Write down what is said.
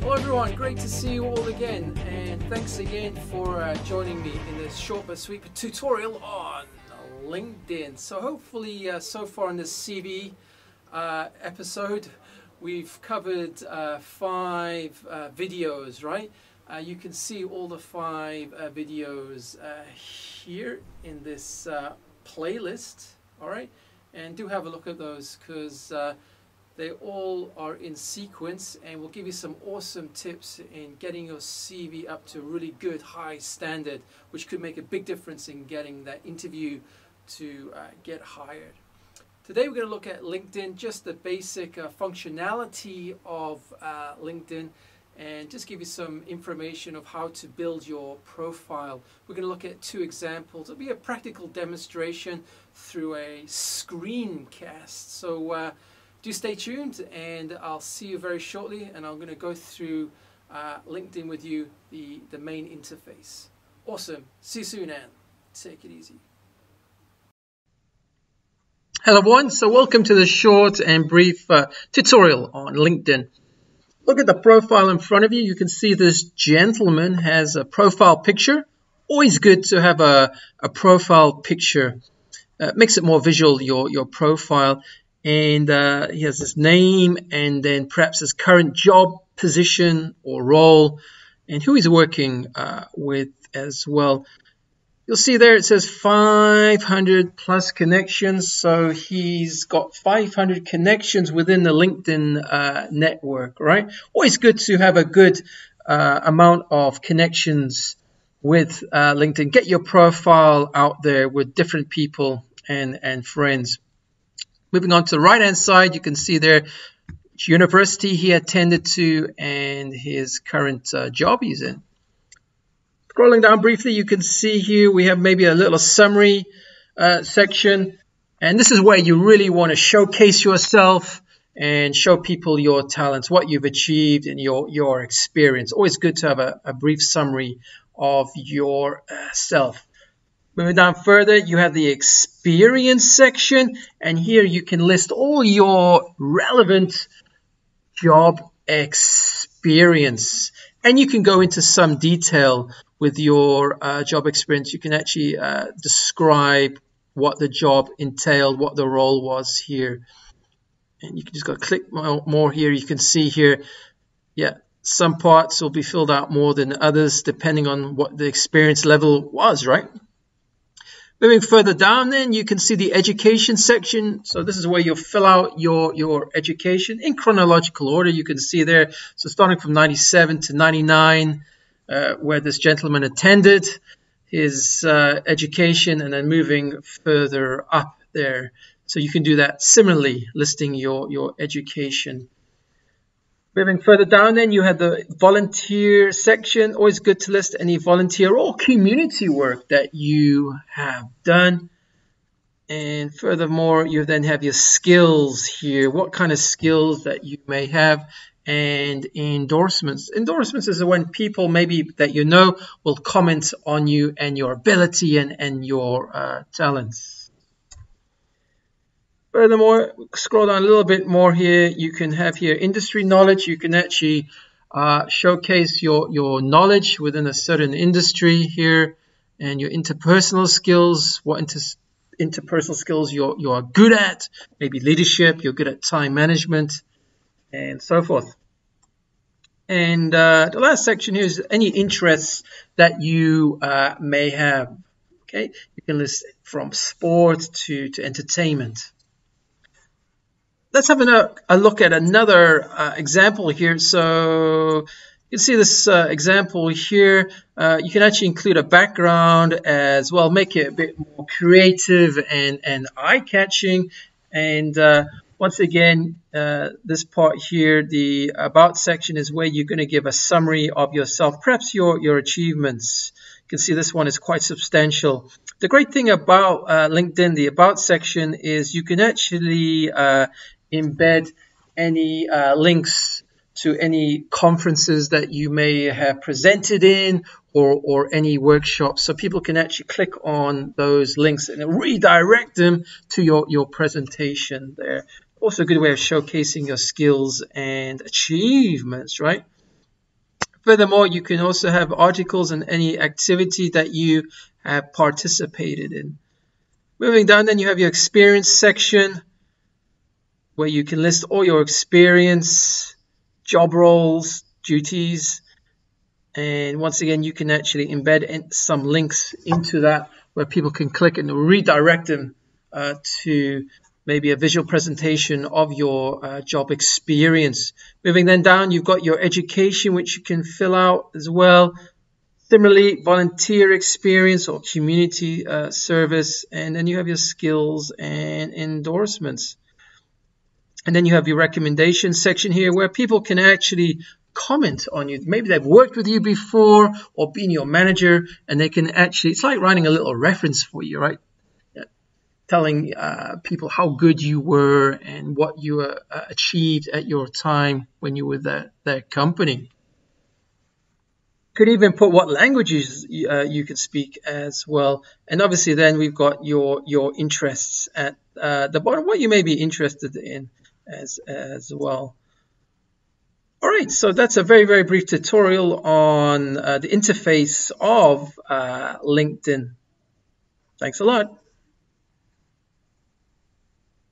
Hello everyone, great to see you all again, and thanks again for joining me in this short but sweet tutorial on LinkedIn. So hopefully so far in this CV episode we've covered 5 videos, right? You can see all the 5 videos here in this playlist, all right? And do have a look at those because they all are in sequence and will give you some awesome tips in getting your CV up to a really good high standard, which could make a big difference in getting that interview to get hired. Today we're going to look at LinkedIn, just the basic functionality of LinkedIn, and just give you some information of how to build your profile. We're going to look at 2 examples. It'll be a practical demonstration through a screencast. So do stay tuned, and I'll see you very shortly, and I'm going to go through LinkedIn with you, the main interface. Awesome. See you soon, and take it easy. Hello everyone, so welcome to the short and brief tutorial on LinkedIn. Look at the profile in front of you. You can see this gentleman has a profile picture. Always good to have a profile picture. Makes it more visual, your profile. And he has his name and then perhaps his current job position or role and who he's working with as well. You'll see there it says 500 plus connections. So he's got 500 connections within the LinkedIn network, right? Always good to have a good amount of connections with LinkedIn. Get your profile out there with different people and friends. Moving on to the right-hand side, you can see there which university he attended to and his current job he's in. Scrolling down briefly, you can see here we have maybe a little summary section. And this is where you really want to showcase yourself and show people your talents, what you've achieved and your experience. Always good to have a brief summary of yourself. Moving down further, you have the experience section, and here you can list all your relevant job experience. And you can go into some detail with your job experience. You can actually describe what the job entailed, what the role was here. And you can just go click more here. You can see here, yeah, some parts will be filled out more than others depending on what the experience level was, right? Moving further down then, you can see the education section. So this is where you'll fill out your education in chronological order. You can see there, so starting from 97 to 99, where this gentleman attended his education, and then moving further up there. So you can do that similarly, listing your education. Moving further down then, you have the volunteer section. Always good to list any volunteer or community work that you have done. And furthermore, you then have your skills here. What kind of skills that you may have, and endorsements. Endorsements is when people maybe that you know will comment on you and your ability and your talents. Furthermore, scroll down a little bit more here. You can have here industry knowledge. You can actually showcase your knowledge within a certain industry here, and your interpersonal skills, what interpersonal skills you are good at, maybe leadership, you're good at time management, and so forth. And the last section here is any interests that you may have. Okay, you can list from sport to entertainment. Let's have a look at another example here. So you can see this example here. You can actually include a background as well, make it a bit more creative and eye-catching. And once again, this part here, the About section, is where you're going to give a summary of yourself, perhaps your achievements. You can see this one is quite substantial. The great thing about LinkedIn, the About section, is you can actually embed any links to any conferences that you may have presented in, or any workshops, so people can actually click on those links and redirect them to your presentation there. Also a good way of showcasing your skills and achievements, right? Furthermore, you can also have articles and any activity that you have participated in. Moving down, then you have your experience section where you can list all your experience, job roles, duties, and once again, you can actually embed some links into that where people can click and redirect them to maybe a visual presentation of your job experience. Moving then down, you've got your education, which you can fill out as well. Similarly, volunteer experience or community service, and then you have your skills and endorsements. And then you have your recommendation section here where people can actually comment on you. Maybe they've worked with you before or been your manager, and they can actually, it's like writing a little reference for you, right? Telling people how good you were and what you achieved at your time when you were with their company. Could even put what languages you can speak as well. And obviously then we've got your interests at the bottom, what you may be interested in as well. All right, so that's a very, very brief tutorial on the interface of LinkedIn. Thanks a lot.